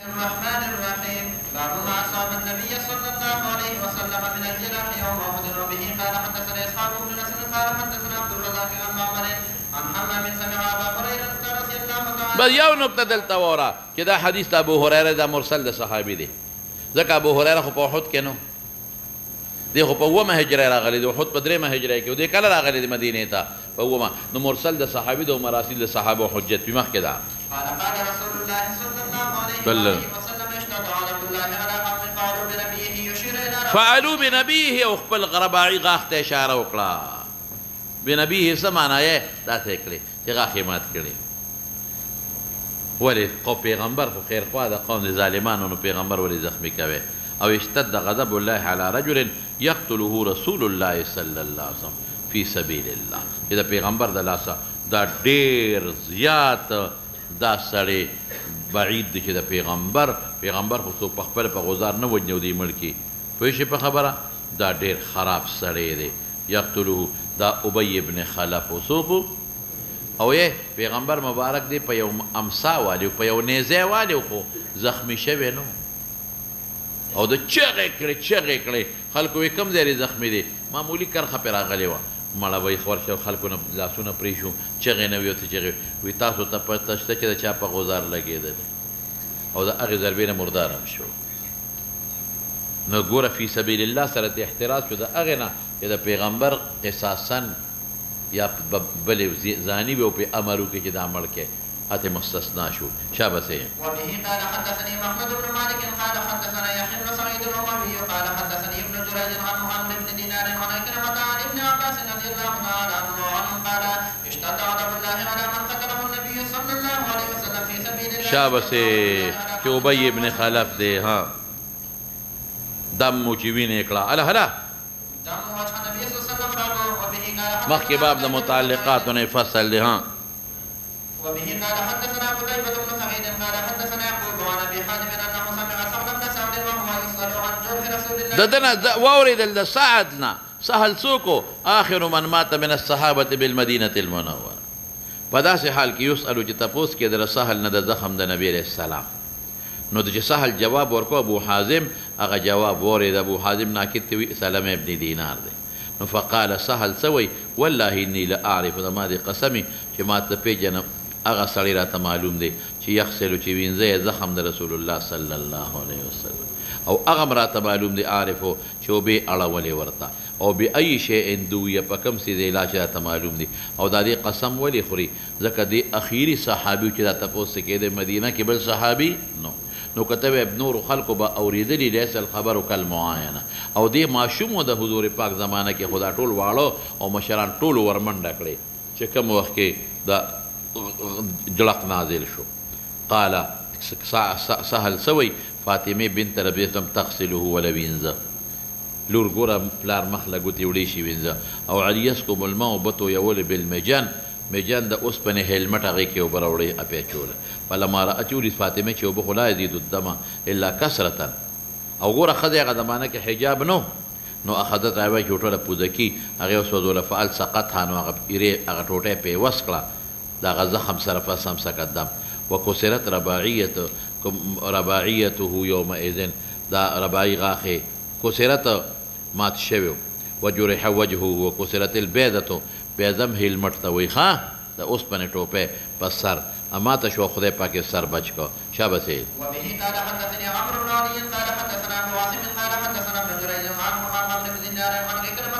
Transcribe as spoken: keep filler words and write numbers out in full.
الرحمن الرحيم باب ما أصاب النبي صلى الله عليه وسلم من الجرح يوم أحد وبه قال حدثنا إسحاق بن نصر قال حدثنا عبد الرزاق عن معمر عن حمام سمع أبا هريرة رضي الله تعالى. بس یو نقطه دلته وره چې دا حدیث د ابو هریره دا مرسل د صحابي دی ځکه ابو هریره خو په احد کې نو دی خو په اومه هجره راغلی دی احد په درېیمه هجره کې و دی کله راغلی دی مدینې ته په اومه نو مرسل د صحابي د مراسل د صحابه حجت په مخکې ده. قال قال رسول الله صلى الله عليه وسلم اشتد على الله على قوم فعلوا بنبيه يشير إلى فعلوا بنبيه او خپل غرباعي غاښ ته اشاره وکړه بنبيه څه معنا یې داسې کړې چې غاښ یې مات کړي ولې قو پیغمبر خو خیرخوا د قوم د ظالمانو نو پیغمبر ولې زخمي کوي او اشتد غضب الله على رجل يقتله رسول الله صلی الله علیه وسلم فی سبیل الله چې د پیغمبر د لاسه دا ډېر زیات دا سړی بعید دی چې د پیغمبر پیغمبر خو څوک په خپله په غوزار نه وجني او دی مړ کړي پوه شئ په خبره دا ډېر خراب سړی دی یقتله دا ابی ابن خلف و څوک او یې پیغمبر مبارک دی په یو امسا والی په یو نیزه والی خو زخمی شوی نو او د چغې کړې چغې کړې خلکو وایي کوم ځای زخمی دی معمولي کرخه پرې راغلې وه مړه به یې خور شو خلکو نه لاسونه پرې شو چغې نه وي ورته چغې وایي تاسو ته پته شته چې د چا په غوزار لګېدل او د هغې ضربې نه مردار هم شو نو ګوره فی سبیل الله سره ته احتراز شو د هغې نه چې د پیغمبر قصاصا یا بلې زاني به او پې امر وکړي چې دا مړ کړي هته مستثنا شو شابسه. وبه قال حدثني محمد بن مالك قال حدثنا يحيى بن سعيد الاموي قال حدثني ابن جريج عن محمد بن دينار عن عكرمة عن ابن عباس رضي الله تعالى عنه قال اشتد غضب الله على من قتله النبي صلى الله عليه وسلم في سبيل الله. شابسه چې ابی ابن خلف دی ها دم مو چې وینې کړه اله هله دم وجه النبي صلى الله عليه وسلم راغو. وبه قال مخکې باب د متعلقاتو نه فصل دی ها. وبه قال حدثنا قتيبة بن سعيد قال حدثنا يعقوب عن ابي حازم انه سمع سعد بن سعد وهو يسأل عن جرح رسول الله. ددنا واورد لسعد نه سهل څوک آخر من مات من الصحابة بالمدينة المنورة په داسې حال کې یسألو چې تپوس کې در سهل نه د زخم د نبي علیه السلام نو د چې سهل جواب ورکو ابو حازم هغه جواب وورد ابو حازم ناکد ته وي سلمه ابن دینار دی نو فقال سهل سوی والله انی لاعرف د ما دې قسمي چې ما ته پیژنم هغه سړی راته معلوم دی چې یغسلو چې وینځه زخم د رسول الله صلی الله علیه وسلم او هغه هم راته معلوم دی عارفو چې وبې اړولې ورته او بأي شیء دویه په کوم څه دی علاج راته معلوم دی او دا دې قسم ولې خوري ځکه دې اخیري صحابي چې دا تپوس کې د مدینه کې بل صحابي نو نو کتب ابن نور خلکو به اورېدلي لیس الخبر کالمعاینه او دې ماشوم د حضور پاک زمانه کې خدا ټول واړو او مشران ټول ورمنډه کړې چې کوم وخت کې دا جلق نازل شو. قال سهل سوی فاطمه بنت ربيعه تغسله ولا وینځه لور ګوره پلار مخ له ګوتې وړې شي وینځه او علي يسكب الماء بطو یول بالمجان مجان د اوسپنې هیلمټ هغې کې اوبه راوړې اپیچوله فلما رأت ولید فاطمه چې اوبه خو لا یزید الدم الا کثرة او ګوره ښځې هغه زمانه کې حجاب نو نو اخذت راوی چې ټوله پوزکي هغې وسوځوله فعل سقطها نو هغه ایرې هغه ټوټه یې پې وس کړه د هغه زخم سره فسمسک الدم وکسرت رباعیته رباعیته یومئذ دا رباعي غاښې کسرت مات شوی وجرح وجهه وکسرت البیضة بیضم هیلمټ ته وایي ښه د اوسپنې ټوپۍ په سر اماته شو خدای پاک یې سر بچ کړه شابسې. وبه قال حدثني عمرو بن علي قال حدثنا ابو عاصم قال حدثنا ابن جريج عن محمد بن دينار عن عكرمة